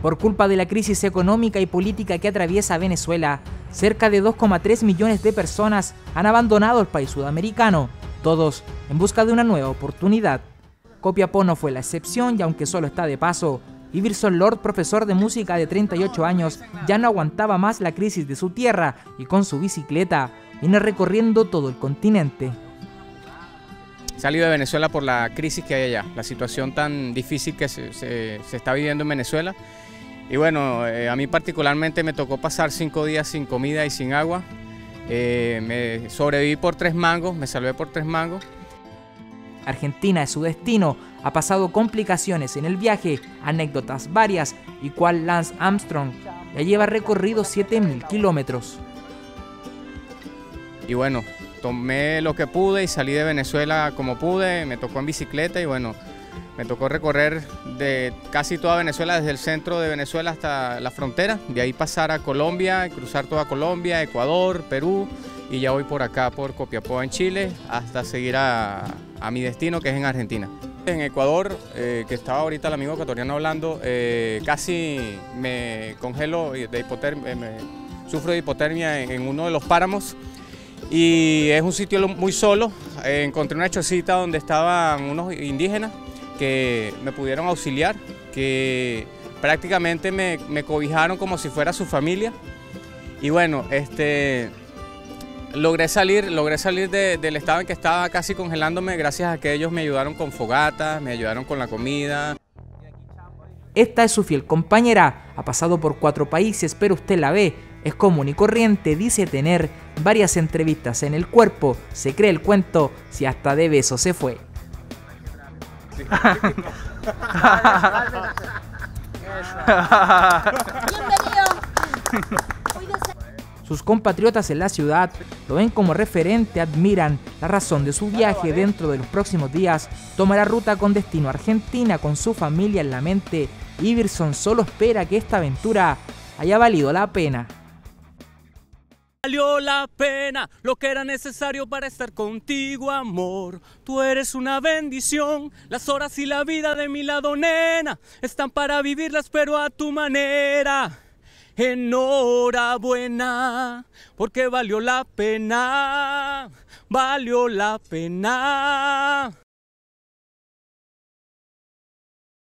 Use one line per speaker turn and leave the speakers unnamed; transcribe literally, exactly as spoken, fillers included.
Por culpa de la crisis económica y política que atraviesa Venezuela, cerca de dos coma tres millones de personas han abandonado el país sudamericano, todos en busca de una nueva oportunidad. Copiapó no fue la excepción y aunque solo está de paso, Iverson Lord, profesor de música de treinta y ocho años, ya no aguantaba más la crisis de su tierra y con su bicicleta viene recorriendo todo el continente.
He salido de Venezuela por la crisis que hay allá, la situación tan difícil que se, se, se está viviendo en Venezuela. Y bueno, eh, a mí particularmente me tocó pasar cinco días sin comida y sin agua. Eh, me sobreviví por tres mangos, me salvé por tres mangos.
Argentina es su destino, ha pasado complicaciones en el viaje, anécdotas varias y cual Lance Armstrong ya lleva recorrido siete mil kilómetros.
Y bueno, tomé lo que pude y salí de Venezuela como pude, me tocó en bicicleta y bueno, me tocó recorrer de casi toda Venezuela, desde el centro de Venezuela hasta la frontera, de ahí pasar a Colombia, cruzar toda Colombia, Ecuador, Perú y ya voy por acá, por Copiapó en Chile, hasta seguir a, a mi destino que es en Argentina. En Ecuador, eh, que estaba ahorita el amigo ecuatoriano hablando, eh, casi me congelo de hipotermia, me, sufro de hipotermia en, en uno de los páramos. Y es un sitio muy solo, eh, encontré una chocita donde estaban unos indígenas que me pudieron auxiliar, que prácticamente me, me cobijaron como si fuera su familia. Y bueno, este, logré salir, logré salir de, del estado en que estaba casi congelándome gracias a que ellos me ayudaron con fogatas, me ayudaron con la comida.
Esta es su fiel compañera, ha pasado por cuatro países, pero usted la ve, es común y corriente, dice tener varias entrevistas en el cuerpo, se cree el cuento, si hasta de beso se fue. Sus compatriotas en la ciudad lo ven como referente, admiran la razón de su viaje. Dentro de los próximos días tomará ruta con destino a Argentina con su familia en la mente. Iverson solo espera que esta aventura haya valido la pena.
Valió la pena lo que era necesario para estar contigo, amor. Tú eres una bendición, las horas y la vida de mi lado, nena, están para vivirlas pero a tu manera. Enhorabuena, porque valió la pena, valió la pena.